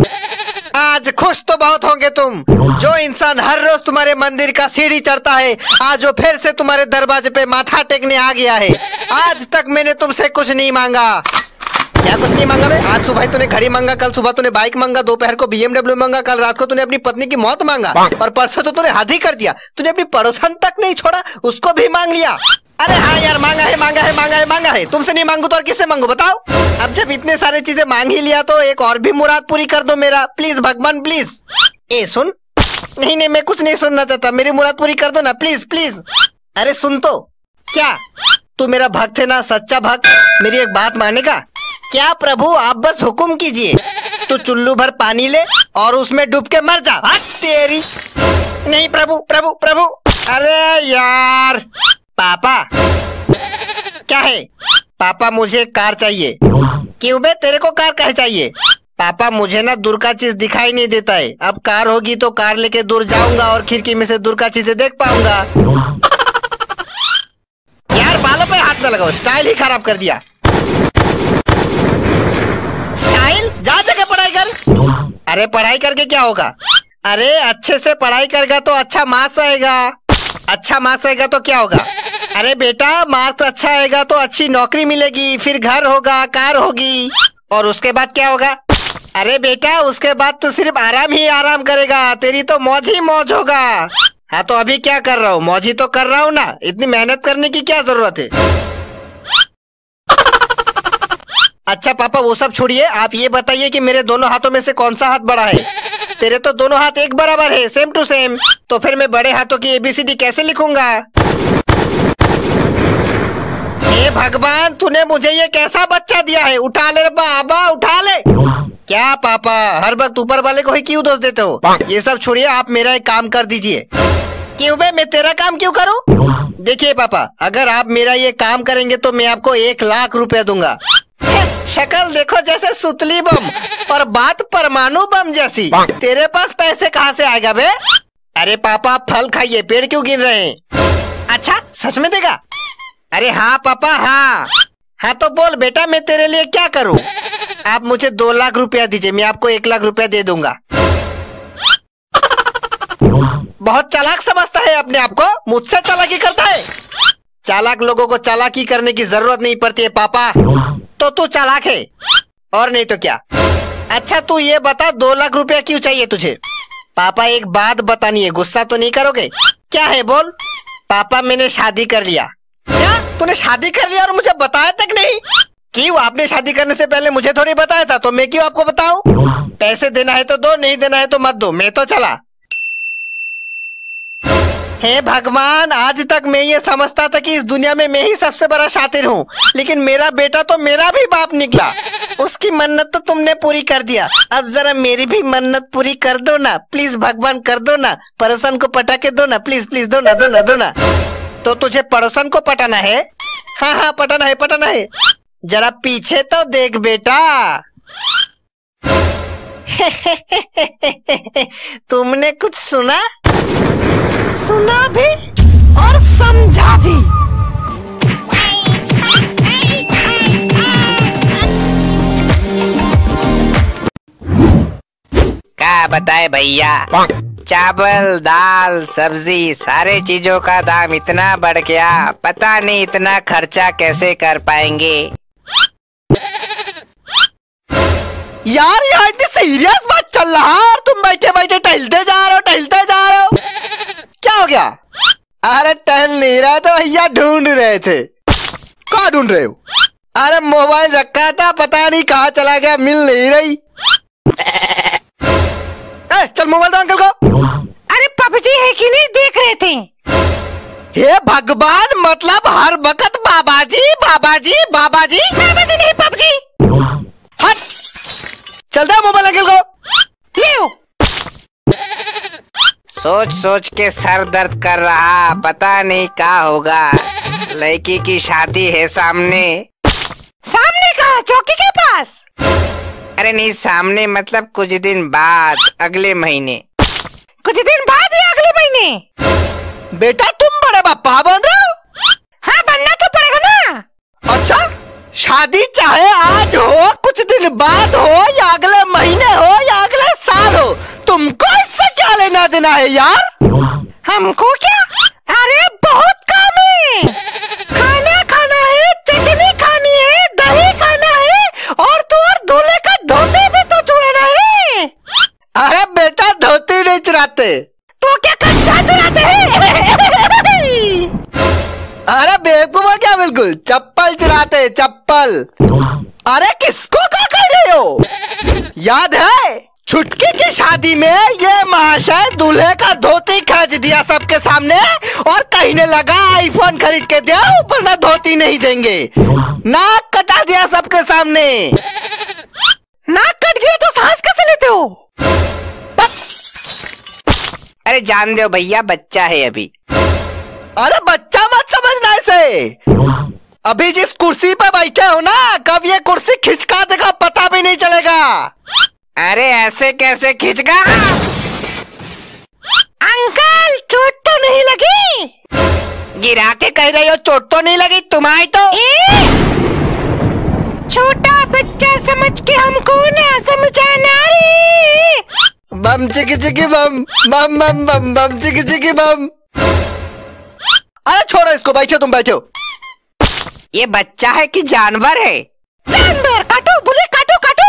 आज खुश तो बहुत होंगे तुम। जो इंसान हर रोज तुम्हारे मंदिर का सीढ़ी चढ़ता है, आज वो फिर से तुम्हारे दरवाजे पे माथा टेकने आ गया है। आज तक मैंने तुमसे कुछ नहीं मांगा। क्या कुछ नहीं मांगा? मैं आज सुबह तूने घड़ी मांगा, कल सुबह तूने बाइक मांगा, दोपहर को BMW मांगा, कल रात को तूने अपनी पत्नी की मौत मांगा, और परसों तो तूने हद ही कर दिया। तूने अपनी पड़ोसन तक नहीं छोड़ा, उसको भी मांग लिया। अरे हाँ यार, मांगा है मांगा है मांगा है मांगा है। तुमसे नहीं मांगू तो और किससे मांगू बताओ? अब जब इतने सारे चीजें मांग ही लिया तो एक और भी मुराद पूरी कर दो मेरा, प्लीज भगवान प्लीज। ए सुन, नहीं नहीं मैं कुछ नहीं सुनना चाहता, मेरी मुराद पूरी कर दो ना प्लीज प्लीज। अरे सुन तो, क्या तू मेरा भक्त है ना, सच्चा भक्त? मेरी एक बात मानेगा? क्या प्रभु, आप बस हुक्म कीजिए। तू चुल्लू भर पानी ले और उसमें डूब के मर जा। तेरी नहीं प्रभु प्रभु प्रभु। अरे यार पापा, क्या है पापा? मुझे कार चाहिए। क्यों बे, तेरे को कार कहे चाहिए? पापा मुझे ना दूर का चीज दिखाई नहीं देता है। अब कार होगी तो कार लेके दूर जाऊंगा और खिड़की में से दूर का चीजें देख पाऊंगा। यार बालों पे हाथ न लगाओ, स्टाइल ही खराब कर दिया। स्टाइल? जा जगह पढ़ाई कर। अरे पढ़ाई करके क्या होगा? अरे अच्छे से पढ़ाई करेगा तो अच्छा मार्क्स आएगा। अच्छा मार्क्स आएगा तो क्या होगा? अरे बेटा मार्क्स अच्छा आएगा तो अच्छी नौकरी मिलेगी, फिर घर होगा, कार होगी, और उसके बाद क्या होगा? अरे बेटा उसके बाद तो सिर्फ आराम ही आराम करेगा, तेरी तो मौज ही मौज होगा। हाँ तो अभी क्या कर रहा हूँ? मौज ही तो कर रहा हूँ ना, इतनी मेहनत करने की क्या जरूरत है? अच्छा पापा वो सब छोड़िए, आप ये बताइए कि मेरे दोनों हाथों में से कौन सा हाथ बड़ा है? तेरे तो दोनों हाथ एक बराबर है, सेम टू सेम। तो फिर मैं बड़े हाथों की ABCD कैसे लिखूंगा? हे भगवान, तूने मुझे ये कैसा बच्चा दिया है? उठा ले बाबा, उठा ले। क्या पापा हर वक्त ऊपर वाले को ही क्यों दोष देते हो? ये सब छोड़िए, आप मेरा एक काम कर दीजिए। क्यों बे, मैं तेरा काम क्यों करूं? देखिए पापा, अगर आप मेरा ये काम करेंगे तो मैं आपको 1 लाख रुपया दूंगा। शक्ल देखो जैसे सुतली बम और बात परमाणु बम जैसी। तेरे पास पैसे कहाँ से आएगा बे? अरे पापा फल खाइए, पेड़ क्यों गिन रहे हैं? अच्छा सच में देगा? अरे हाँ पापा हाँ। हाँ तो बोल बेटा, मैं तेरे लिए क्या करूँ? आप मुझे 2 लाख रुपया दीजिए, मैं आपको 1 लाख रुपया दे दूंगा। बहुत चालाक समझता है अपने आप को, मुझसे चालाकी करता है। चालाक लोगों को चालाकी करने की जरूरत नहीं पड़ती है पापा। तो तू चालाक है और नहीं तो क्या? अच्छा तू ये बता, 2 लाख रुपया क्यों चाहिए तुझे? पापा एक बात बतानी है, गुस्सा तो नहीं करोगे? क्या है बोल? पापा मैंने शादी कर लिया। क्या तूने शादी कर लिया और मुझे बताया तक नहीं? क्यों, आपने शादी करने से पहले मुझे थोड़ी बताया था, तो मैं क्यों आपको बताऊं? पैसे देना है तो दो, नहीं देना है तो मत दो, मैं तो चला। हे भगवान, आज तक मैं ये समझता था कि इस दुनिया में मैं ही सबसे बड़ा शातिर हूँ, लेकिन मेरा बेटा तो मेरा भी बाप निकला। उसकी मन्नत तो तुमने पूरी कर दिया, अब जरा मेरी भी मन्नत पूरी कर दो ना प्लीज भगवान, कर दो ना। पड़ोसन को पटा के दो ना प्लीज प्लीज, दो ना दो ना दो ना। तो तुझे पड़ोसन को पटाना है? हाँ हाँ पटाना है पटाना है। जरा पीछे तो देख बेटा। तुमने कुछ सुना? सुना भी और समझा भी। क्या बताए भैया, चावल दाल सब्जी सारे चीजों का दाम इतना बढ़ गया, पता नहीं इतना खर्चा कैसे कर पाएंगे। यार यहाँ इतनी सीरियस बात चल रहा है और तुम बैठे बैठे टहलते जा रहे हो। क्या हो गया? अरे टहल नहीं रहा तो भैया ढूंढ रहे थे। कहाँ ढूंढ रहे हो? अरे मोबाइल रखा था, पता नहीं कहाँ चला गया, मिल नहीं रही। चल मोबाइल दो अंकल को। अरे पबजी है कि नहीं देख रहे थे। हे भगवान, मतलब हर वक्त बाबाजी बाबाजी बाबाजी। बाबाजी नहीं पबजी। हट, चलता है मोबाइल अंकल को। सोच सोच के सर दर्द कर रहा, पता नहीं क्या होगा। लड़की की शादी है सामने। सामने कहाँ? चौकी के पास? अरे नहीं सामने मतलब कुछ दिन बाद, अगले महीने। कुछ दिन बाद या अगले महीने? बेटा तुम बड़े पापा बन रहे हो? हाँ बनना तो पड़ेगा ना। अच्छा, शादी चाहे आज हो, कुछ दिन बाद हो, या अगले महीने हो, या अगले बना देना है यार। हमको क्या? अरे बहुत काम है। खाना खाना है, चटनी खानी है, दही खाना है और तो और दूल्हे का धोती भी तो चुराना है। अरे बेटा धोती नहीं चुराते। तो क्या कच्चा चुराते हैं? अरे बेवकूफ हो क्या? बिल्कुल चप्पल चुराते, चप्पल। अरे किसको क्या कह रहे हो? याद है छुटकी की शादी में ये महाशय दूल्हे का धोती खींच दिया सबके सामने और कहने लगा आईफोन खरीद के दो वरना धोती नहीं देंगे। नाक कटा दिया सबके सामने। नाक कट गया तो सांस कैसे लेते हो? अरे जान दो भैया, बच्चा है अभी। अरे बच्चा मत समझना इसे। अभी जिस कुर्सी पर बैठे हो ना, कब ये कुर्सी खिंचका देगा पता भी नहीं चलेगा। अरे ऐसे कैसे खींचगा? अंकल चोट तो नहीं लगी? गिरा के कह रही हो चोट तो नहीं लगी तुम्हारी तो? छोटा बच्चा समझ के हमको ना समझाना रे। बम चिकी चिकी बम, बम बम बम बम चिकी चिकी बम। अरे छोड़ो इसको, बैठो तुम बैठो। ये बच्चा है कि जानवर है? जानवर। काटो बोले, काटो काटो।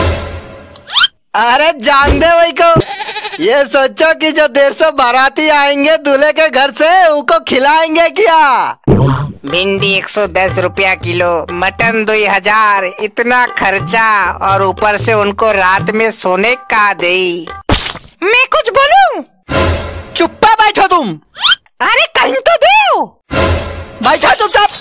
अरे जान दे वही को। ये सोचो कि जो 150 बाराती आएंगे दूल्हे के घर से उनको खिलाएंगे क्या? भिंडी 110 रुपया किलो, मटन 2000, इतना खर्चा और ऊपर से उनको रात में सोने का दे। मैं कुछ बोलूं? चुप्पा बैठो तुम। अरे कहीं तो दो। बैठो चुपचाप।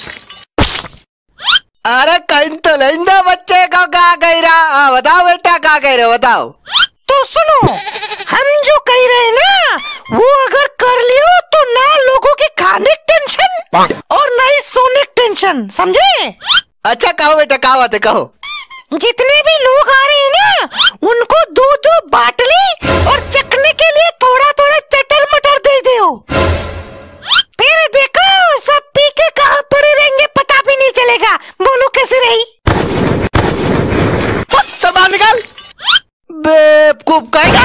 अरे कहीं तो नहीं दो बच्चे को। कहा गई रहा? बताओ बेटा कहा गई रहे, बताओ। तो सुनो, हम जो कह रहे हैं ना वो अगर कर लियो तो ना लोगों के खाने की टेंशन और ना ही सोने की टेंशन, समझे? अच्छा कहो बेटा, क्या बात है कहो। जितने भी लोग आ रहे हैं ना उनको 2-2 बाटली और चखने के लिए थोड़ा थोड़ा चटर मटर दे दो। फिर देखो सब पी के कहाँ पड़े रहेंगे पता भी नहीं चलेगा। बोलो कैसे रही? सब बाहर निकाल बेवकूफ कहेगा।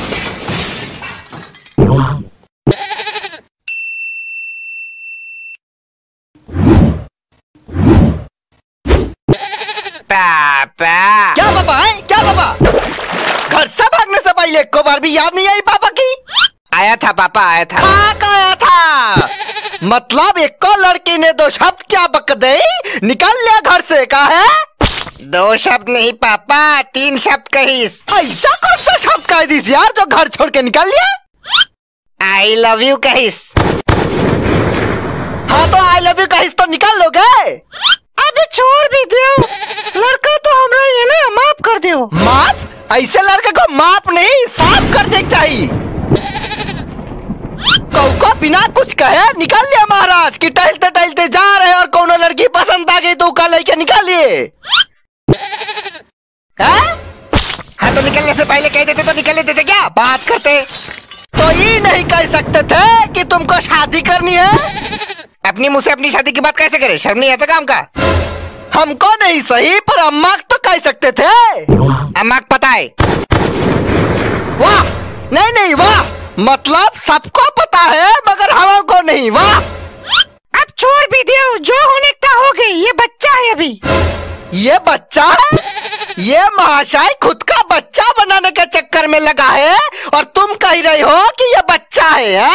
पापा। क्या पापा है? क्या पापा? घर से भागने से पहले एक बार भी याद नहीं आई पापा की? आया था पापा, आया था। आया था मतलब एक लड़की ने 2 शब्द क्या बक दे निकल लिया घर से। कहा है? 2 शब्द नहीं पापा, 3 शब्द कहीस। ऐसा कौन सा शब्द कह दी यार जो घर छोड़ के निकल लिया? आई लव यू कहीस। हाँ तो आई लव यू कहीस तो निकल लोगे। अबे छोड़ भी दो, लड़का तो हमरा ये ना माफ कर दो। माफ? ऐसे लड़के को माफ नहीं साफ कर दे चाहिए। को बिना कुछ कहे निकल लिया महाराज कि टहलते टहलते जा रहे और कोनो लड़की पसंद आ गई तो कल लेके निकालिए। हाँ तो निकलने से पहले कह देते तो निकल लेते थे क्या? बात करते तो ये नहीं कह सकते थे कि तुमको शादी करनी है? अपनी मुंह से अपनी शादी की बात कैसे करे? शर्म नहीं आता काम का? हमको नहीं सही पर अम्मा तो कह सकते थे। अम्मा को पता है? वाह नहीं नहीं वाह, मतलब सबको पता है मगर हमको नहीं। वाह। अब छोड़ भी दो, जो होने का हो गई। ये बच्चा है अभी। ये बच्चा है? ये महाशय खुद का बच्चा बनाने के चक्कर में लगा है और तुम कह रही हो कि ये बच्चा है?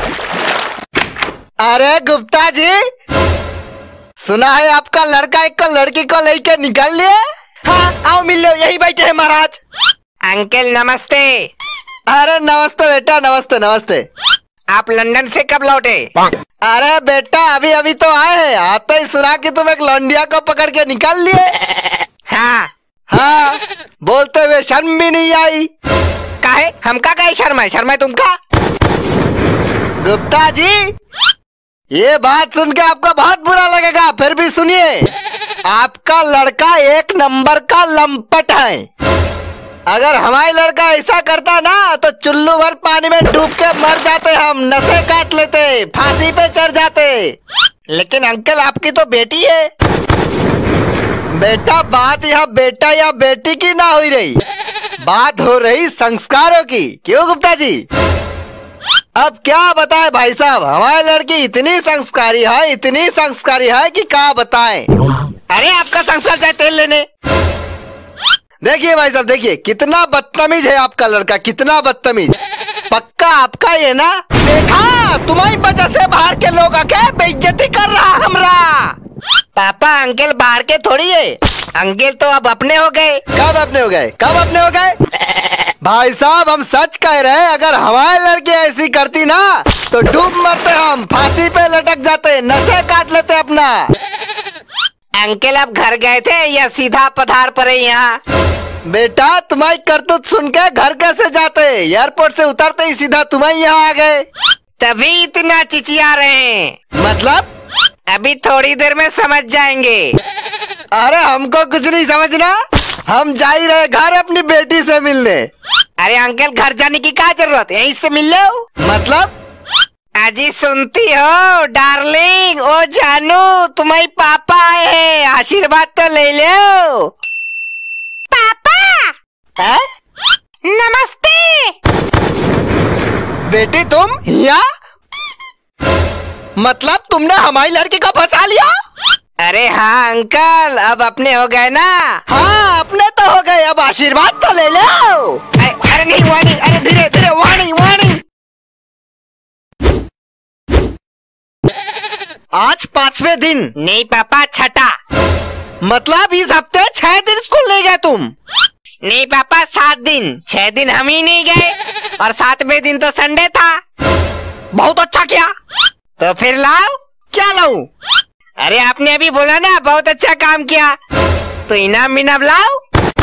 अरे गुप्ता जी, सुना है आपका लड़का एक लड़की को लेकर निकल लिए? हाँ आओ मिल लो, यही बैठे हैं महाराज। अंकल नमस्ते। अरे नमस्ते बेटा, नमस्ते नमस्ते। आप लंदन से कब लौटे? अरे बेटा अभी अभी तो आए हैं। आते ही सुना कि तुम एक लौंडिया को पकड़ के निकाल लिए। हाँ हाँ बोलते हुए शर्म भी नहीं आई? काहे? हमका काहे शर्म है? शर्म है तुमका? गुप्ता जी ये बात सुन के आपको बहुत बुरा लगेगा, फिर भी सुनिए। आपका लड़का 1 नंबर का लंपट है। अगर हमारे लड़का ऐसा करता ना तो चुल्लू भर पानी में डूब के मर जाते, हम नसें काट लेते, फांसी पे चढ़ जाते। लेकिन अंकल आपकी तो बेटी है। बेटा बात यहाँ बेटा या बेटी की ना हो रही, बात हो रही संस्कारों की। क्यों गुप्ता जी? अब क्या बताएं भाई साहब, हमारी लड़की इतनी संस्कारी है कि क्या बताएं। अरे आपका संसार जाए तेल लेने। देखिए भाई साहब, देखिए कितना बदतमीज है आपका लड़का, कितना बदतमीज। पक्का आपका ये ना? देखा, तुम्हारी वजह से बाहर के लोग आके बेइज्जती कर रहा हमरा। पापा अंकल बाहर के थोड़ी है, अंकल तो अब अपने हो गए। कब अपने हो गए? भाई साहब हम सच कह रहे हैं, अगर हमारी लड़की ऐसी करती ना तो डूब मरते, हम फांसी पे लटक जाते, नशे काट लेते अपना। अंकल आप घर गए थे या सीधा पधार पड़े यहाँ? बेटा तुम्हारी करतूत सुन के घर कैसे जाते, एयरपोर्ट से उतरते ही सीधा तुम्हारे यहाँ आ गए। तभी इतना चिचिया रहे हैं। मतलब? अभी थोड़ी देर में समझ जाएंगे। अरे हमको कुछ नहीं समझना, हम जा ही रहे घर अपनी बेटी से मिलने। अरे अंकल घर जाने की क्या जरूरत, यहीं से मिल लो। मतलब? अजी सुनती हो डार्लिंग, ओ जानू तुम्हारे पापा आए हैं, आशीर्वाद तो ले लो। पापा है? नमस्ते। बेटी तुम यहाँ? मतलब तुमने हमारी लड़की को फंसा लिया? अरे हाँ अंकल, अब अपने हो गए ना। हाँ अपने तो हो गए, अब आशीर्वाद तो ले लो। अरे नहीं वाणी, अरे धीरे धीरे, वाणी। आज 5वें दिन? नहीं पापा छठा। मतलब इस हफ्ते 6 दिन स्कूल नहीं गए तुम? नहीं पापा 7 दिन, 6 दिन हम ही नहीं गए और 7वें दिन तो संडे था। बहुत अच्छा किया। तो फिर लाओ। क्या लाऊं? अरे आपने अभी बोला ना बहुत अच्छा काम किया, तो इनाम बिनाम लाओ।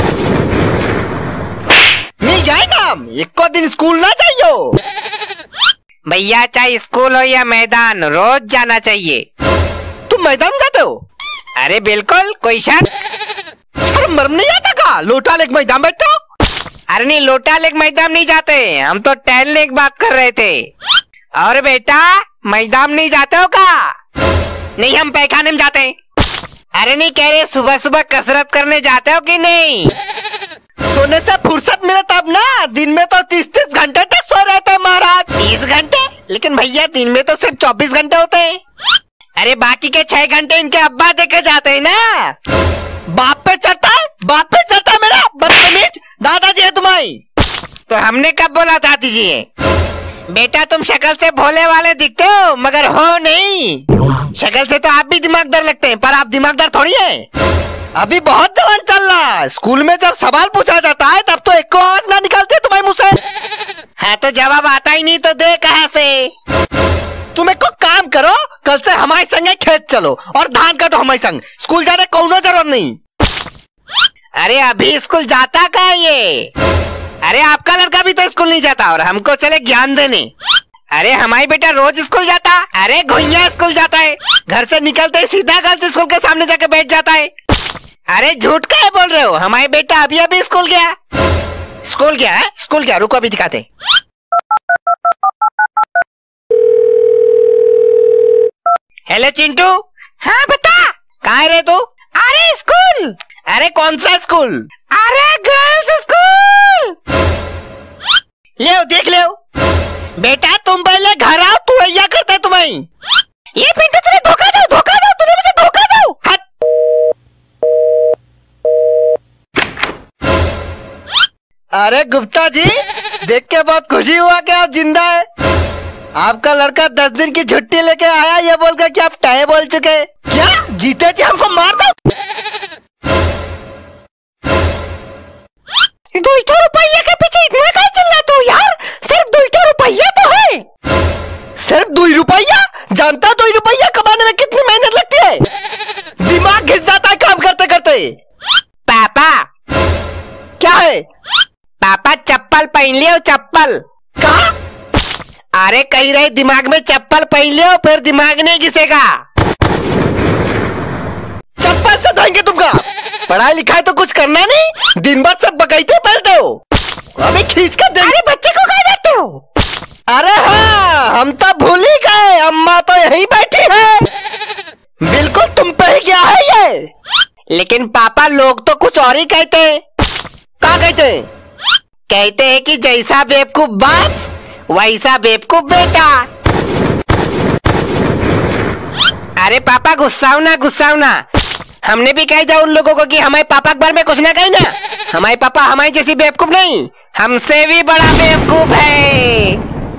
मिल जाए नाम, एक को दिन स्कूल ना चाहिए। भैया चाहे स्कूल हो या मैदान, रोज जाना चाहिए। तुम मैदान जाते हो? अरे बिल्कुल, कोई शक? शर्म मर्म नहीं आता का? लोटा लेक मैदान बैठते हो? अरे नहीं, लोटा लेक मैदान नहीं जाते, हम तो टहलने की बात कर रहे थे। और बेटा मैदान नहीं जाते हो का? नहीं हम पैखाने में जाते हैं। अरे नहीं कह रहे, सुबह सुबह कसरत करने जाते हो कि नहीं? सोने से फुर्सत मिले तब ना, दिन में तो 30-30 घंटे तक सो रहते हैं महाराज। 30 घंटे? लेकिन भैया दिन में तो सिर्फ 24 घंटे होते हैं। अरे बाकी के 6 घंटे इनके अब्बा देके जाते हैं ना। बाप पे चढ़ता है मेरा बदतमीज। दादाजी है तुम्हारी। तो हमने कब बोला दादी जी है? बेटा तुम शक्ल से भोले वाले दिखते हो मगर हो नहीं। शक्ल से तो आप भी दिमागदार लगते हैं, पर आप दिमागदार थोड़ी है। अभी बहुत जवान चल रहा है, स्कूल में जब सवाल पूछा जाता है तब तो एक को आवाज ना निकलती तुम्हारे मुंह से। हाँ तो जवाब आता ही नहीं तो दे कहाँ से? तुम एक को काम करो, कल से हमारे संग खेत चलो और धान काटो हमारे संग, स्कूल जाने को जरूरत नहीं। अरे अभी स्कूल जाता का ये? अरे आपका लड़का भी तो स्कूल नहीं जाता और हमको चले ज्ञान देने। अरे हमारी बेटा रोज स्कूल जाता। अरे घुइया स्कूल जाता है, घर से निकलते ही सीधा गर्ल्स स्कूल के सामने जाके बैठ जाता है। अरे झूठ काहे बोल रहे हो, हमारी बेटा अभी स्कूल गया। स्कूल गया, रुको अभी दिखाते। हेलो चिंटू। हाँ बता। कहाँ रहे तू? अरे स्कूल। अरे कौन सा स्कूल? अरे गर्ल्स स्कूल। ले देख ले। बेटा तुम पहले घर आओ, तू ऐसा करता है तुम्हें। ये पिंटू तूने धोखा दो, तूने मुझे धोखा दो। हट। अरे गुप्ता जी, देख के बहुत खुशी हुआ कि आप जिंदा है। आपका लड़का 10 दिन की छुट्टी लेके आया ये बोलकर कि आप टाए बोल चुके। क्या जीते जी हमको मार दो? 2 रुपया के पीछे इतना क्या चिल्लाते हो यार? सिर्फ 2 रुपया तो है। सिर्फ 2 रुपया? जानता 2 रुपया कमाने में कितनी मेहनत लगती है? दिमाग घिस जाता है काम करते करते। पापा क्या है? पापा चप्पल पहन लियो, चप्पल। कहा? अरे कह रहे दिमाग में चप्पल पहन लियो, फिर दिमाग नहीं घिसेगा। चप्पल से धोएंगे तुमका? पढ़ाई लिखाई तो कुछ करना नहीं, दिन भर सब बकैते पहनते हो। अभी खींच कर दे। अरे बच्चे को कहाँ बैठते हो? अरे हाँ, हम तो भूल ही गए, अम्मा तो यहीं बैठी है। बिल्कुल तुम पे ही गया है ये। लेकिन पापा लोग तो कुछ और ही कहते हैं। क्या कहते हैं? कहते हैं कि जैसा बेवकूफ बाप वैसा बेवकूफ बेटा। अरे पापा गुस्साओ ना। हमने भी कह दिया उन लोगों को कि हमारे पापा के बारे में कुछ ना कही ना। हमारे पापा हमारी जैसी बेवकूफ नहीं, हमसे भी बड़ा बेवकूफ है।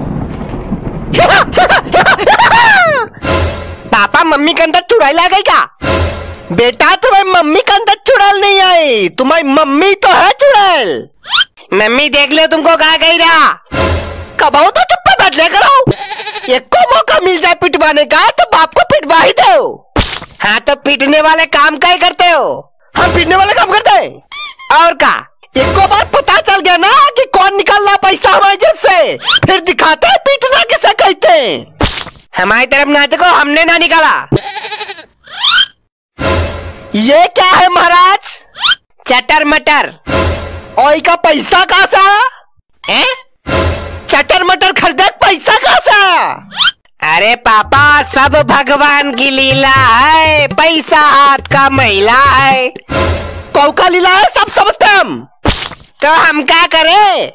पापा मम्मी के अंदर चुड़ैल आ गई का? बेटा तुम्हें मम्मी के अंदर चुड़ैल नहीं आई, तुम्हारी मम्मी तो है चुड़ैल। मम्मी देख लो तुमको कहा गई रहा। कब हो तो चुप पे बैठ ले करो। एक को मौका मिल जाए पिटवाने का तो बाप को पिटवा ही दो। हाँ तो पीटने वाले काम क्या करते हो? हम पीटने वाले काम करते हैं और का। एक को बार पता चल गया ना कि कौन निकाल रहा पैसा हमारी जेब से, फिर दिखाते हैं पीटना किसे कहते हैं। हमारी तरफ ना देखो, हमने ना निकाला। ये क्या है महाराज? चटर मटर। और का पैसा कहाँ सा? चटर मटर खरीदे पैसा कहाँ सा? अरे पापा सब भगवान की लीला है, पैसा हाथ का मैला है। कौ का लीला है सब समझते हम, तो हम क्या करें?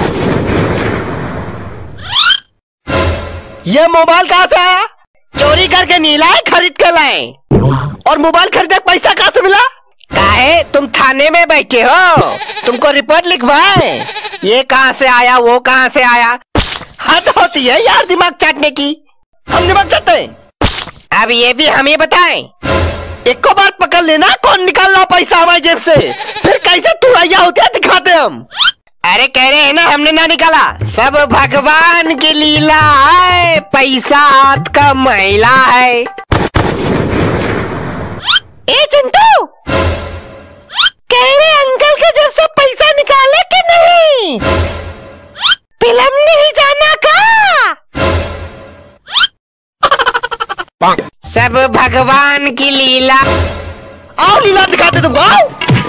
ये मोबाइल कहाँ से आया? चोरी करके नहीं लाए, खरीद के लाए। और मोबाइल खरीदे पैसा कहाँ से मिला? काहे तुम थाने में बैठे हो, तुमको रिपोर्ट लिखवाए। ये कहाँ से आया वो कहाँ से आया? हद होती है यार दिमाग चाटने की। हम दिमाग चाटते हैं। अब ये भी हमें बताएं। एक को बार पकड़ लेना कौन निकाल रहा पैसा हमारी जेब से, फिर कैसे तुड़ैया होती है दिखाते हम। अरे कह रहे हैं ना हमने ना निकाला, सब भगवान की लीला है, पैसा हाथ का मैला है। ए चिंटू, कह रहे अंकल के जेब से पैसा निकाले कि नहीं? फिल्म नहीं जाना का? सब भगवान की लीला। आओ लीला दिखाते तुमको, आओ।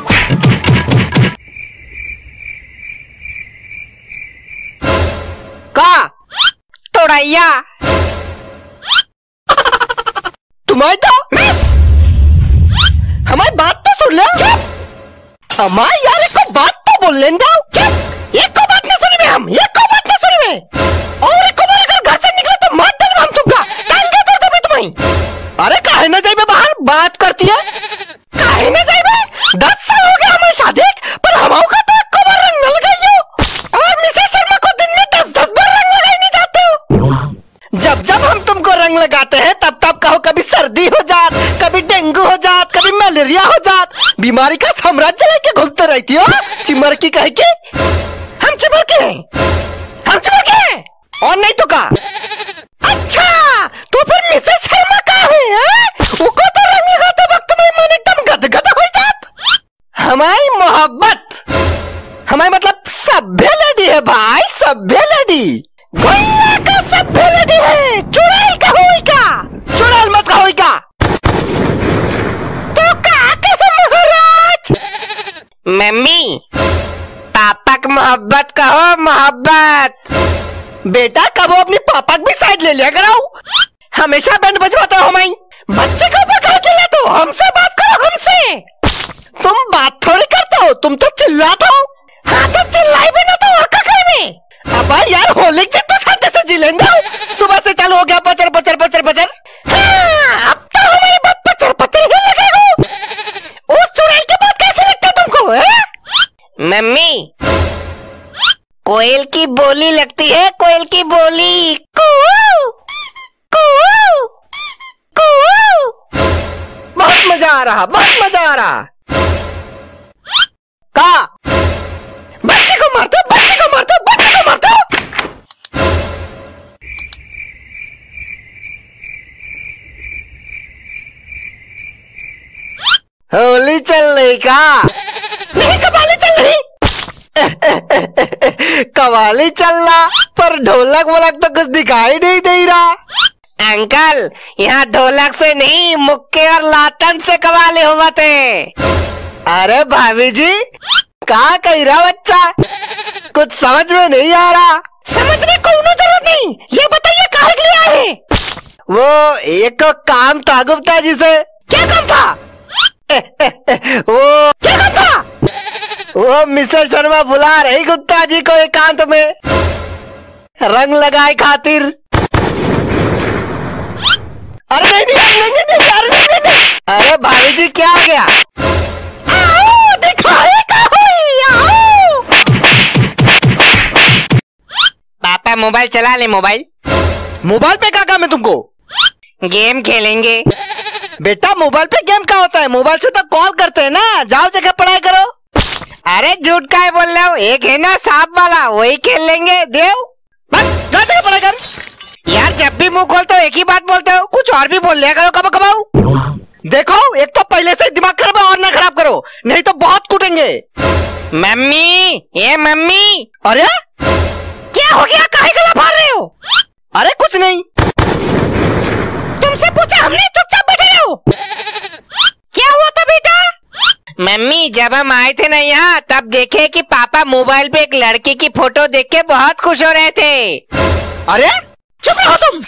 का तोड़ैया तुम्हारी तो हमारी बात तो सुन ले। हमारी यार एक को बात तो बोल लें जाओ। एक को बात ना सुनी में हम, एक को बात ना सुनी में। और एक को बार अगर घर से निकले तो मार डाल हम तुमका। अरे काहे न जाइबे बाहर, बात करती है। काहे न जाइबे? 10 साल हो गया हमारी शादी, पर हमारे का तो एक बार रंग न लगाई हो। और मिसेस शर्मा को दिन में 10-10 बार रंग लगाई नहीं जाते हो। जब जब हम तुमको रंग लगाते हैं तब तब कहो कभी सर्दी हो जात, कभी डेंगू हो जात, कभी मलेरिया हो जात। बीमारी का साम्राज्य लेके घूमते रहती हो चिमर की कह के। हम चिमर के हैं, हम चिमर के हैं और नहीं तो का। अच्छा तो फिर मिसेस शर्मा कहाँ है? उको तो रंग लगाते वक्त में मन एकदम गदगद हो जात। हमारी मोहब्बत, हमारी मतलब सभ्य लेडी है भाई, सभ्य लेडी। गोइया का सभ्य लेडी है, चुड़ैल का होई का, चुड़ैल मत का होई का। तो क्या कहे महाराज? मम्मी पापा की मोहब्बत कहो, मोहब्बत। बेटा कब अपनी पापा की भी साइड ले लिया करो। हमेशा बैंड बजवाते हो हमारी। बच्चे के ऊपर कहाँ चिल्लाते हो? हमसे बात करो, हमसे। तुम बात थोड़ी करते हो, तुम तो चिल्लाते हो। हाँ तो चिल्लाई भी ना तो और क्या करेंगे? अब यार होली के तो शांति से जी लेंगे। सुबह से चालू हो गया पचर पचर पचर पचर। हाँ, अब तो हमारी बात पचर पचर ही लगेगा। उस चुड़ैल की बात कैसे लगती है तुमको? मम्मी कोयल की बोली लगती है, कोयल की बोली। कू कू कू। बहुत मजा आ रहा, बहुत मजा आ रहा। का बच्चे को मारते हो, बच्चे को मारते हो, बच्चे को मारते हो। होली चल रही का? नहीं कवाली चल रही। कवाली चल रहा पर ढोलक वोलक तो कुछ दिखाई नहीं दे रहा। अंकल यहाँ ढोलक से नहीं मुक्के और लातन से कवाली हुआ थे। अरे भाभी जी क्या कह रहा बच्चा? कुछ समझ में नहीं आ रहा। समझने को जरूरत नहीं, ये बताइए कहाँ के लिए आए? वो एक काम था गुप्ता जी से। क्या काम था? वो क्या काम था? वो मिसेस शर्मा बुला रही गुप्ता जी को एकांत में। रंग लगाए खातिर। अरे नहीं नहीं नहीं नहीं नहीं, अरे नहीं नहीं नहीं। अरे भाभी जी क्या आ गया? आओ दिखाए का हुई, आओ। पापा मोबाइल चला ले। मोबाइल पे क्या काम है तुमको? गेम खेलेंगे। बेटा मोबाइल पे गेम क्या होता है? मोबाइल से तो कॉल करते हैं ना। जाओ जगह पढ़ाई करो। अरे झूठ का है बोल रहे हो? एक है ना सांप वाला, वही खेल लेंगे। देव जा जगह पढ़ाई कर। यार जब भी मुंह खोलते हो एक ही बात बोलते हो, कुछ और भी बोल लिया करो कब कबाऊ। देखो एक तो पहले से दिमाग खराब है और ना खराब करो, नहीं तो बहुत कूटेंगे। मम्मी, ये मम्मी। अरे क्या हो गया? काहे गला फाड़ रहे हो? अरे कुछ नहीं। तुमसे पूछा हमने, चुपचाप बैठे रहो। क्या हुआ था बेटा? मम्मी जब हम आए थे ना यहाँ, तब देखे कि पापा मोबाइल पे एक लड़के की फोटो देख के बहुत खुश हो रहे थे। अरे चुप रहो तुम।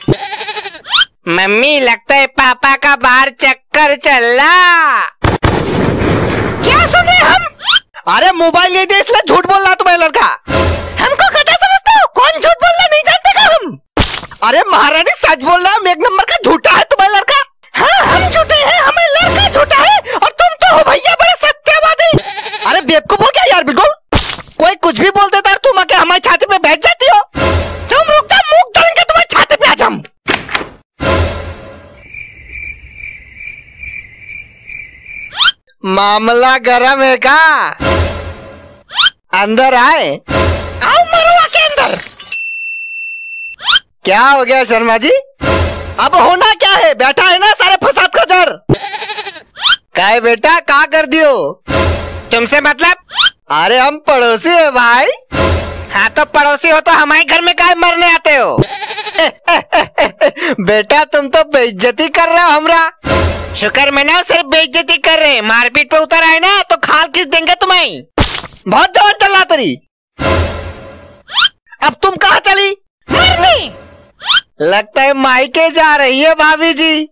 मम्मी लगता है पापा का बाहर चक्कर चल रहा। क्या सुन रहे हम? अरे मोबाइल ले दे इसलिए झूठ बोल रहा तुम्हारा लड़का। हमको गधा समझते हो? कौन झूठ बोल रहा नहीं जानते का हम? अरे महारानी सच बोल रहा है, एक नंबर का झूठा है तुम्हारा लड़का। हाँ हम झूठे हैं, हमें लड़का झूठा है और तुम तो हो भैया बड़े सत्यवादी। अरे बेवकूफ हो क्या यार? बिल्कुल कोई कुछ भी बोल देता है, तुम आके हमारी छाती पे बैठ जाती हो। तुम रुक जा, मुंह डालेंगे तुम्हारी छाती पे आज हम। मामला गरम है का? अंदर आए। आओ मरुआ के अंदर। क्या हो गया शर्मा जी? अब होना क्या है? बैठा है ना सारे फसाद का जर। क्या है बेटा, क्या कर दियो? तुमसे मतलब? अरे हम पड़ोसी है भाई। हाँ तो पड़ोसी हो तो हमारे घर में काहे मरने आते हो? बेटा तुम तो बेइज्जती कर रहे हो हमरा। शुक्र मनाओ, सिर्फ बेइज्जती कर रहे, मारपीट पे उतर आए ना तो खाल किस देंगे तुम्हें। बहुत जवान चल रहा तेरी। अब तुम कहाँ चली? मरने। लगता है मायके जा रही है भाभी जी।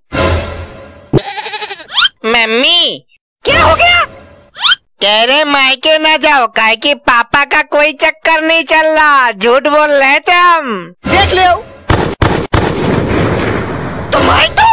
मम्मी क्या हो गया? कह रहे मायके ना जाओ, काहे कि पापा का कोई चक्कर नहीं चल रहा, झूठ बोल रहे थे हम। देख लियो तुम्हारी तो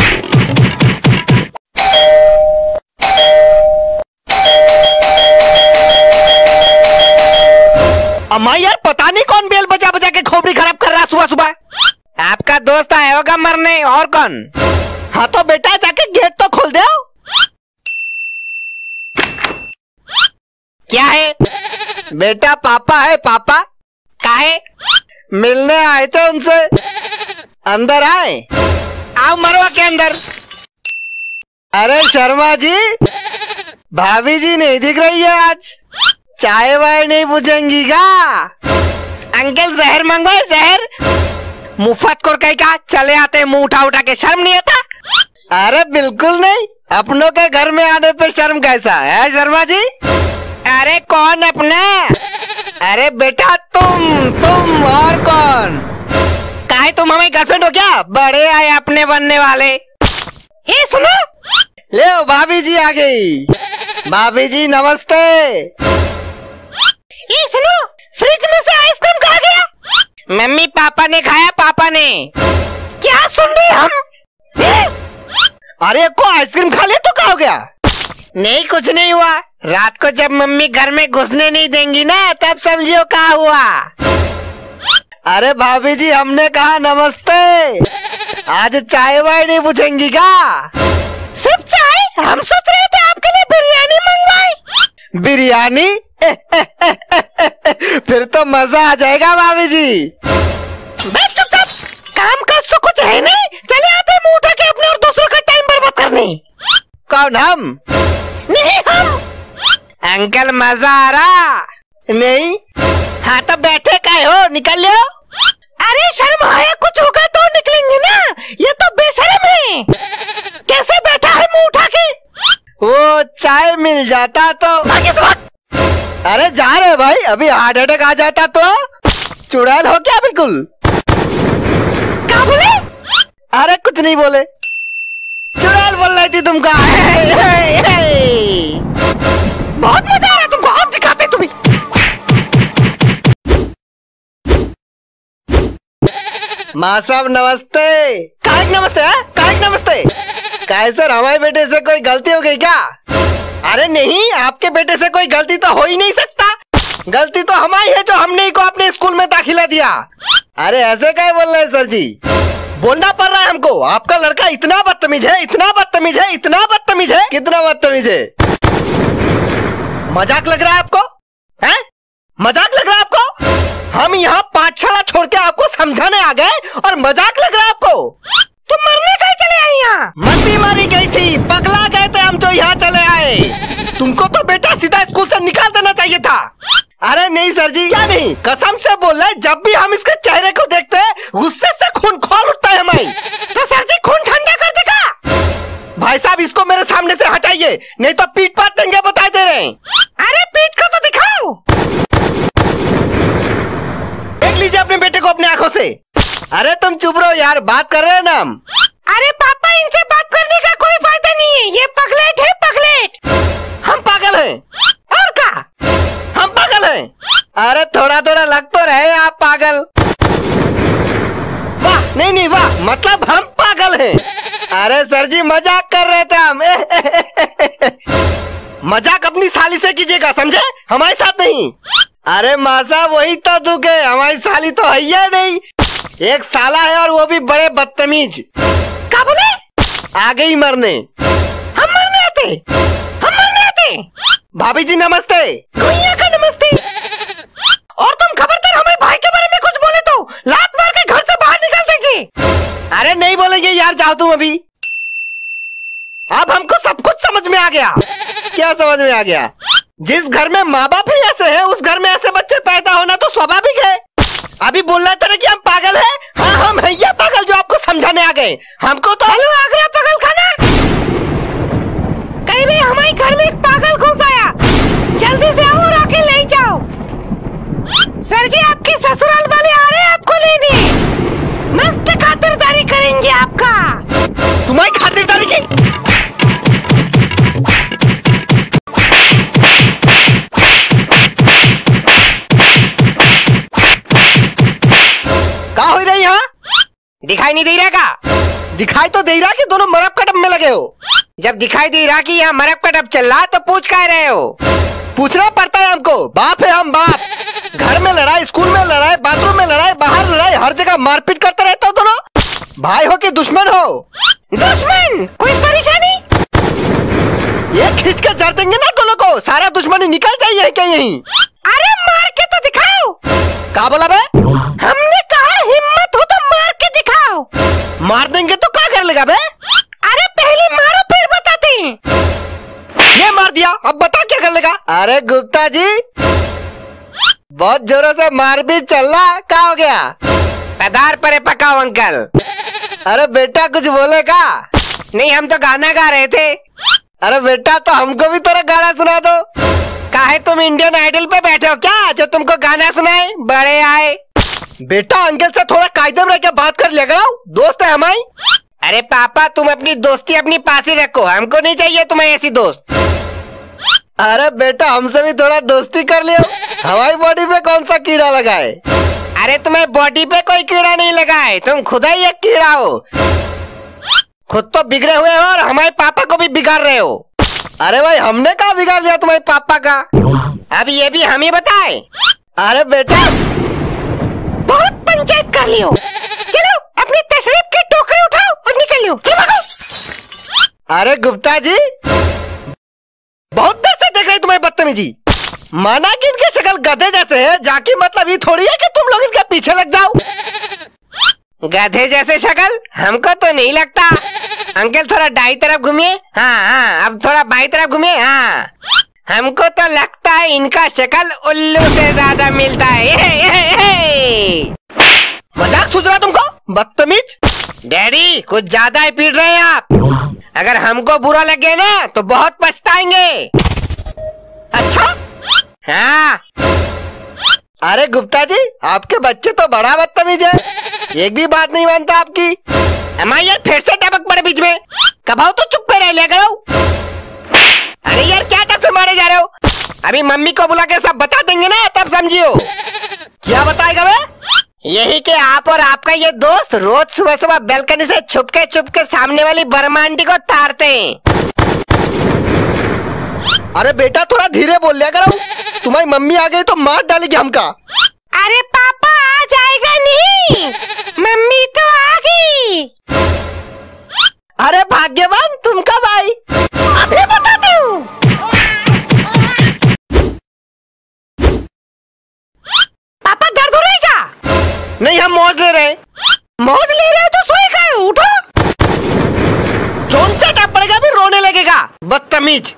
अम्मा यार पता नहीं कौन बेल बजा बजा के खोपड़ी खराब कर रहा सुबह सुबह। आपका दोस्त आया होगा मरने, और कौन? हाँ तो बेटा जाके गेट तो खोल दो। क्या है? बेटा पापा है, पापा। काहे? मिलने आए थे उनसे। अंदर आए। आओ मरवा के अंदर। अरे शर्मा जी, भाभी जी नहीं दिख रही है आज। चाय वाय नहीं पूछेंगी का? अंकल जहर मंगवाए, जहर। मुफ्त को कहीं का चले आते हैं, मुंह उठा उठा के, शर्म नहीं आता? अरे बिल्कुल नहीं, अपनों के घर में आने पे शर्म कैसा है शर्मा जी? अरे कौन अपना? अरे बेटा तुम और कौन? काहे तुम हमारी गर्लफ्रेंड हो क्या? बड़े आए अपने बनने वाले। ये सुनो, ले भाभी जी आ गई। भाभी जी नमस्ते। ये सुनो, फ्रिज में से आइसक्रीम कहाँ गया? मम्मी पापा ने खाया, पापा ने। क्या सुन रहे हम? अरे को आइसक्रीम खा ले तो क्या हो गया? नहीं कुछ नहीं हुआ, रात को जब मम्मी घर में घुसने नहीं देंगी ना, तब समझियो क्या हुआ। अरे भाभी जी हमने कहा नमस्ते, आज चाय वाय नहीं पूछेंगी का? सिर्फ चाय? हम सोच रहे थे आपके लिए बिरयानी मंगवाए। बिरयानी? फिर तो मजा आ जाएगा भाभी जी। बैठ चुपचाप, काम काज तो कुछ है नहीं, चले आते मुंह उठा के अपने और दूसरों का टाइम बर्बाद करने। कौन हम? नहीं हम। अंकल मजा आ रहा? नहीं। हाँ तो बैठे काहे हो, निकल लो। अरे शर्म आया, कुछ होगा तो निकलेंगे ना, ये तो बेशर्म है। कैसे बैठा है मुंह उठा के? वो चाय मिल जाता तो। भागे से भाग। अरे जा रहे भाई, अभी हार्ट अटैक आ जाता तो। चुड़ैल हो क्या बिल्कुल? क्या बोले? अरे कुछ नहीं बोले, चुड़ैल बोल रही थी तुमका। बहुत मजा आ रहा तुमको, अब दिखाते तुम्हें। माँ साहब नमस्ते। काहे नमस्ते है? काहे नमस्ते? काहे सर हमारे बेटे से कोई गलती हो गई क्या? अरे नहीं, आपके बेटे से कोई गलती तो हो ही नहीं सकता। गलती तो हमारी है जो हमने ही को अपने स्कूल में दाखिला दिया। अरे ऐसे क्या बोल रहे हैं सर जी? बोलना पड़ रहा है हमको। आपका लड़का इतना बदतमीज है, इतना बदतमीज है, इतना बदतमीज है। कितना बदतमीज है? मजाक लग रहा है आपको? हैं? मजाक लग रहा है आपको? हम यहाँ पाठशाला छोड़ के आपको समझाने आ गए और मजाक लग रहा है आपको? तुम मरने कहीं चले आए यहाँ? मत्ती मारी गई थी, पगला गए थे हम तो यहाँ चले आए। तुमको तो बेटा सीधा स्कूल से निकाल देना चाहिए था। अरे नहीं सर जी, क्या नहीं, कसम से बोल रहे, जब भी हम इसके चेहरे को देखते हैं गुस्से से खून खौल उठता है हमारी। तो सर जी खून ठंडा कर देगा। भाई साहब इसको मेरे सामने से हटाइए, नहीं तो पीट पाट देंगे, बता दे रहे हैं। अरे पीठ को तो दिखाओ। देख लीजिए अपने बेटे को अपने आंखों से। अरे तुम चुप रहो यार, बात कर रहे हैं ना हम। अरे पापा इनसे बात करने का कोई फायदा नहीं है, ये पगलेट है पगलेट। हम पागल हैं? और क्या? हम पागल हैं? अरे थोड़ा थोड़ा लग तो रहे आप पागल। वाह, नहीं नहीं वाह, मतलब हम पागल हैं। अरे सर जी मजाक कर रहे थे हम। मजाक अपनी साली से कीजिएगा, समझे? हमारे साथ नहीं। अरे माँ साहब वही तो दुख है, हमारी साली तो है ही नहीं। एक साला है और वो भी बड़े बदतमीज। क्या बोले? आ गई मरने। हम मरने आते? हम मरने आते? भाभी जी नमस्ते। भैया का नमस्ते। और तुम खबरदार हमारे भाई के बारे में कुछ बोले तो लात मार के घर से बाहर निकाल देंगे। अरे नहीं बोलेंगे यार, जाओ तुम अभी। अब हमको सब कुछ समझ में आ गया। क्या समझ में आ गया? जिस घर में माँ बाप ही ऐसे हैं, उस घर में ऐसे बच्चे पैदा होना तो स्वाभाविक है। अभी बोल रहे थे ना कि हम पागल हैं। हाँ हम हैं ये पागल जो आपको समझाने आ गए। हमको तो हेलो आगरा पागल खाना, कहीं भी हमारे घर में एक पागल घुस आया, जल्दी से आओ और आके ले जाओ। सर जी आपके ससुराल वाले आ रहे हैं आपको लेने, मस्त खातिरदारी करेंगे आपका। तुम्हारी खातिरदारी की? क्या हो रही यहाँ? दिखाई नहीं दे रहा का? दिखाई तो दे रहा कि दोनों मरब का डब में लगे हो। जब दिखाई दे रहा कि यहाँ मरब का डब चल रहा तो पूछ कह रहे हो? पूछना पड़ता है हमको, बाप है हम बाप। घर में लड़ाई, स्कूल में लड़ाई, बाथरूम में लड़ाई, बाहर लड़ाई, हर जगह मारपीट करते रहते हो दोनों। भाई हो कि दुश्मन हो? दुश्मन? कोई परेशानी? ये खींच के जड़ देंगे ना दोनों को, सारा दुश्मनी निकल जाइए क्या यहीं? अरे मार के तो दिखाओ। क्या बोला बे? हमने कहा हिम्मत हो तो मार के दिखाओ। मार देंगे तो क्या कर लेगा बे? अरे पहले मारो फिर बताते हैं। ये मार दिया, अब बता क्या कर लेगा? अरे गुप्ता जी बहुत जोरों से मार भी चल रहा, क्या हो गया? पदार परे पकाओ अंकल। अरे बेटा कुछ बोलेगा? नहीं हम तो गाना गा रहे थे। अरे बेटा तो हमको भी थोड़ा गाना सुना दो। काहे तुम इंडियन आइडल पे बैठे हो क्या जो तुमको गाना सुनाए? बड़े आए। बेटा अंकल से थोड़ा कायदे में रह के बात कर लिया करो, दोस्त है हमारी। अरे पापा तुम अपनी दोस्ती अपनी पास ही रखो, हमको नहीं चाहिए तुम्हारी ऐसी दोस्त। अरे बेटा हमसे भी थोड़ा दोस्ती कर लियो। हमारी बॉडी पे कौन सा कीड़ा लगा है? अरे तुम्हें बॉडी पे कोई कीड़ा नहीं लगा है, तुम खुद ही एक कीड़ा हो। खुद तो बिगड़े हुए हो और हमारे पापा को भी बिगाड़ रहे हो। अरे भाई हमने कहा बिगाड़ लिया तुम्हारे पापा का? अब ये भी हम ही बताए। अरे बेटा बहुत पंचायत कर लियो, चलो अपनी तशरीफ की टोकरी उठाओ और निकल लो। अरे गुप्ता जी बहुत देर से देख रहे तुम्हारी बदतमीजी। माना कि इनकी शक्ल गधे जैसे है, जाके मतलब ये थोड़ी है कि तुम लोग इनके पीछे लग जाओ। गधे जैसे शक्ल हमको तो नहीं लगता। अंकल थोड़ा दाई तरफ घूमिए। हाँ अब थोड़ा बाई तरफ घूमिए। हाँ हमको तो लगता है इनका शक्ल उल्लू से ज्यादा मिलता है। मजाक सूझ रहा तुमको? बदतमीज। डैडी कुछ ज्यादा ही पीट रहे हैं आप। अगर हमको बुरा लगे ना तो बहुत पछताएंगे। अच्छा हाँ। अरे गुप्ता जी आपके बच्चे तो बड़ा बदतमीज है, एक भी बात नहीं मानता आपकी। हमारे यार फिर से टपक पड़े बीच में। कबाओ तो चुप पे रह लिया करो। अरे यार क्या टप से मारे जा रहे हो? अभी मम्मी को बुला के सब बता देंगे ना तब समझियो। क्या बताएगा वे? यही कि आप और आपका ये दोस्त रोज सुबह सुबह बैल्कनी से छुपके सामने वाली बर्मा आंटी को ताड़ते हैं। अरे बेटा थोड़ा धीरे बोल लिया करो, तुम्हारी मम्मी आ गई तो मार डालेगी हमका। अरे पापा आ जाएगा नहीं, मम्मी तो आ गई। अरे भाग्यवान तुम कब आई? अभी बताती हूँ। पापा दर्द हो रहा है क्या? नहीं हम मौज ले रहे हैं। मौज ले रहे हो तो सोए का है, उठो। जोन चाटा पड़ेगा भी रोने लगेगा, बदतमीज।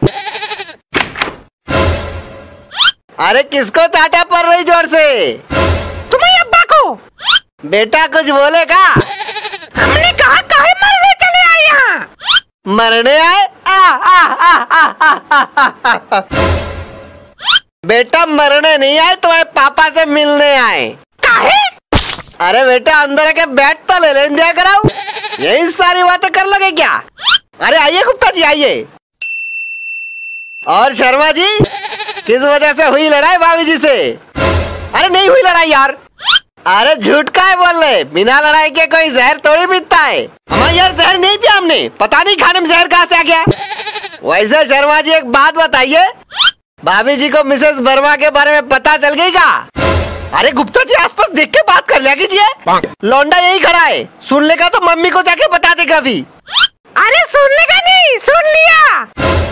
अरे किसको चाटा पड़ रही जोर से? तुम्हारे अब्बा को। बेटा कुछ बोलेगा? हमने कहा काहे मरने चले आए यहाँ? मरने आए? बेटा मरने नहीं आए, तुम्हारे पापा से मिलने आए। काहे? अरे बेटा अंदर आके बैठ तो ले लें जाया कराओ, यही सारी बातें कर लगे क्या? अरे आइए गुप्ता जी आइए। और शर्मा जी किस वजह से हुई लड़ाई भाभी जी से? अरे नहीं हुई लड़ाई यार। अरे झूठ का है बोल रहे, बिना लड़ाई के कोई जहर थोड़ी पीता है। हमारे यार जहर नहीं पिया हमने, पता नहीं खाने में जहर कहाँ से आ गया। वैसे शर्मा जी एक बात बताइए, भाभी जी को मिसेस वर्मा के बारे में पता चल गई क्या? अरे गुप्ता जी आसपास देख के बात कर लिया कीजिए, लौंडा यही खड़ा है, सुन लेगा तो मम्मी को जाके बता देगा भी। अरे सुन लेगा नहीं, सुन लिया।